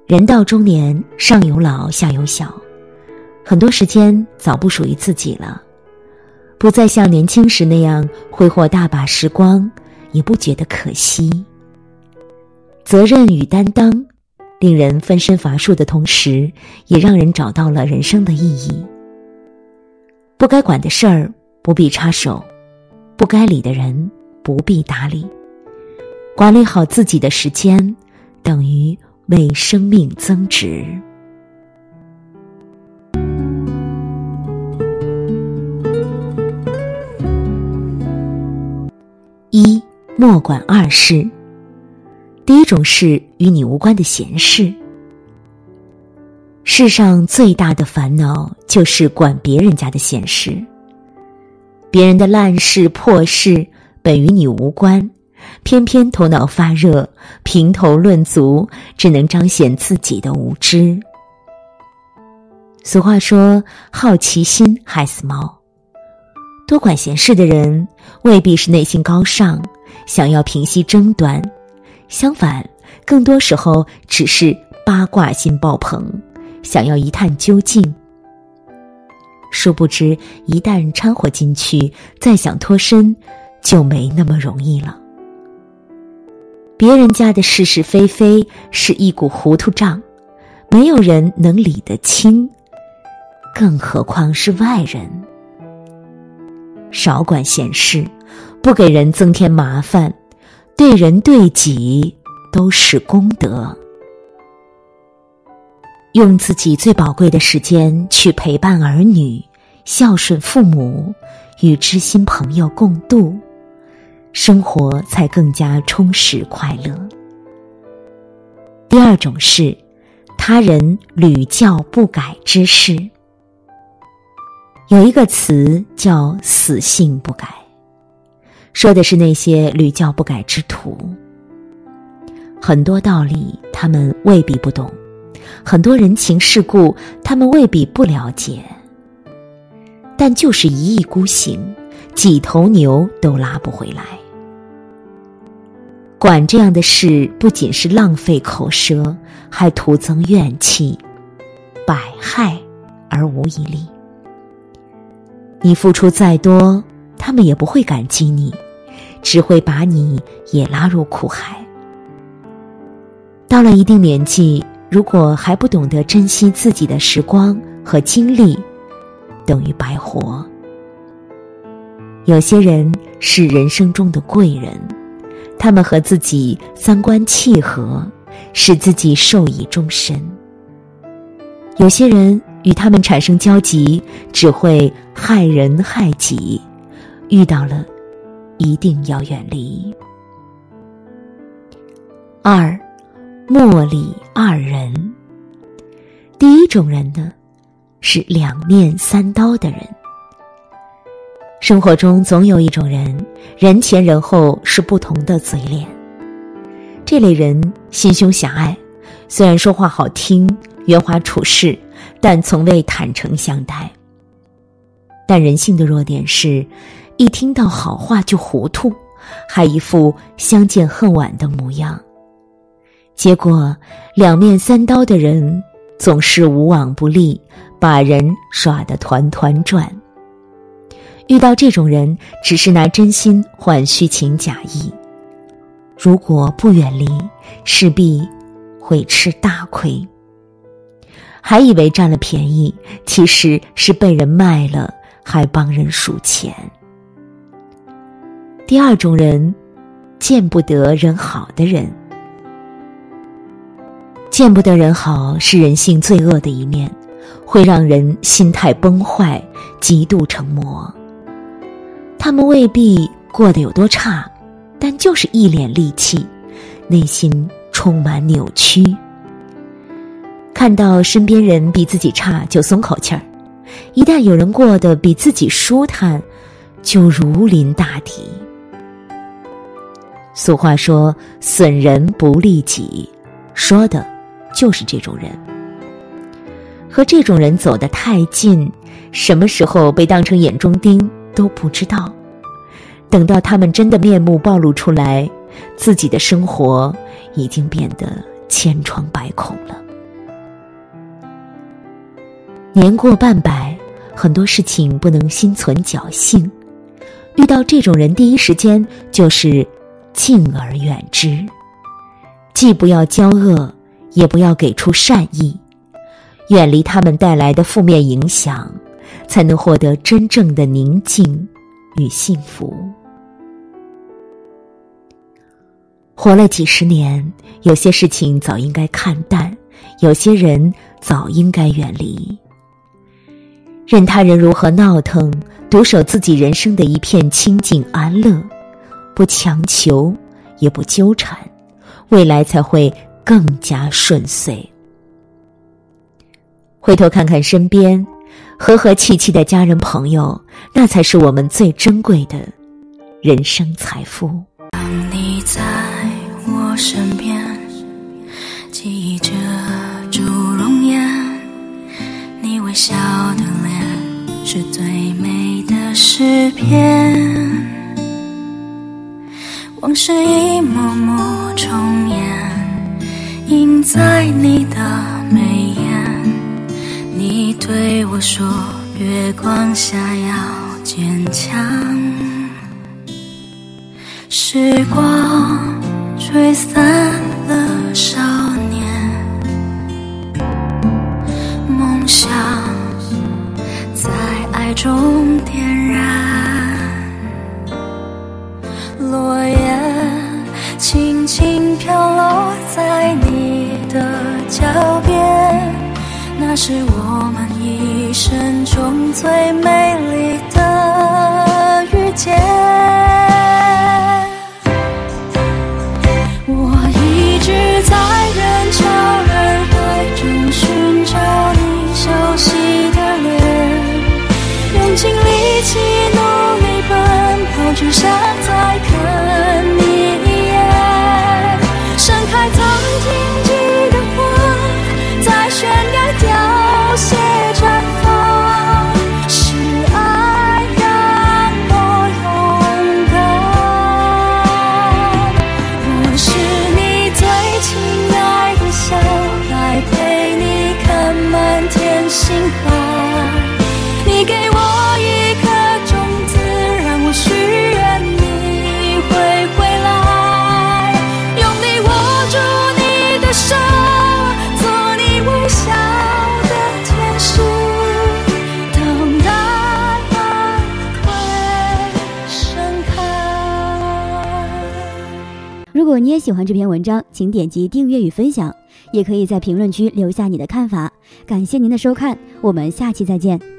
人到中年，上有老下有小，很多时间早不属于自己了，不再像年轻时那样挥霍大把时光，也不觉得可惜。责任与担当令人分身乏术的同时，也让人找到了人生的意义。不该管的事儿不必插手，不该理的人不必搭理。管理好自己的时间，等于为生命增值。一，莫管二事。第一种是与你无关的闲事。世上最大的烦恼就是管别人家的闲事。别人的烂事破事本与你无关，偏偏头脑发热，评头论足，只能彰显自己的无知。俗话说，好奇心害死猫。多管闲事的人未必是内心高尚，想要平息争端，相反，更多时候只是八卦心爆棚，想要一探究竟。殊不知，一旦掺和进去，再想脱身，就没那么容易了。别人家的是是非非是一股糊涂账，没有人能理得清，更何况是外人。少管闲事，不给人增添麻烦，对人对己都是功德。用自己最宝贵的时间去陪伴儿女，孝顺父母，与知心朋友共度，生活才更加充实快乐。第二种是他人屡教不改之事。有一个词叫死性不改，说的是那些屡教不改之徒。很多道理他们未必不懂，很多人情世故他们未必不了解，但就是一意孤行，几头牛都拉不回来。管这样的事不仅是浪费口舌，还徒增怨气，百害而无一利。你付出再多，他们也不会感激你，只会把你也拉入苦海。到了一定年纪，如果还不懂得珍惜自己的时光和精力，等于白活。有些人是人生中的贵人，他们和自己三观契合，使自己受益终身。有些人与他们产生交集，只会害人害己，遇到了一定要远离。二，莫理二人。第一种人呢，是两面三刀的人。生活中总有一种人，人前人后是不同的嘴脸。这类人心胸狭隘，虽然说话好听，圆滑处事，但从未坦诚相待。但人性的弱点是，一听到好话就糊涂，还一副相见恨晚的模样。结果两面三刀的人总是无往不利，把人耍得团团转。遇到这种人，只是拿真心换虚情假意，如果不远离，势必会吃大亏。还以为占了便宜，其实是被人卖了，还帮人数钱。第二种人，见不得人好的人。见不得人好是人性最恶的一面，会让人心态崩坏，极度成魔。他们未必过得有多差，但就是一脸戾气，内心充满扭曲。看到身边人比自己差就松口气儿，一旦有人过得比自己舒坦，就如临大敌。俗话说，损人不利己，说的就是这种人。和这种人走得太近，什么时候被当成眼中钉都不知道。等到他们真的面目暴露出来，自己的生活已经变得千疮百孔了。 年过半百，很多事情不能心存侥幸，遇到这种人第一时间就是敬而远之，既不要交恶，也不要给出善意，远离他们带来的负面影响，才能获得真正的宁静与幸福。活了几十年，有些事情早应该看淡，有些人早应该远离。任他人如何闹腾，独守自己人生的一片清静安乐，不强求，也不纠缠，未来才会更加顺遂。回头看看身边和和气气的家人朋友，那才是我们最珍贵的人生财富。 当你在我身边，记忆着朱容颜，你微笑的脸是最美的诗篇，往事一幕幕重演，印在你的眉眼。你对我说，月光下要坚强。时光吹散了少年，梦想在爱中点燃，落叶轻轻飘落在你的脚边，那是我们一生中最美丽的遇见。我一直在人潮人海中寻找你熟悉的脸，用尽力气努力奔跑，只想再看你一眼。盛开曾荆棘的花，在悬崖凋谢绽放，是爱让我勇敢。我是你最亲爱的小孩，陪你看满天星海。你给我一颗种子，让我许愿你会回来，用力握住你的手，做你微笑的天使，等待爱会盛开。 如果你也喜欢这篇文章，请点击订阅与分享，也可以在评论区留下你的看法。感谢您的收看，我们下期再见。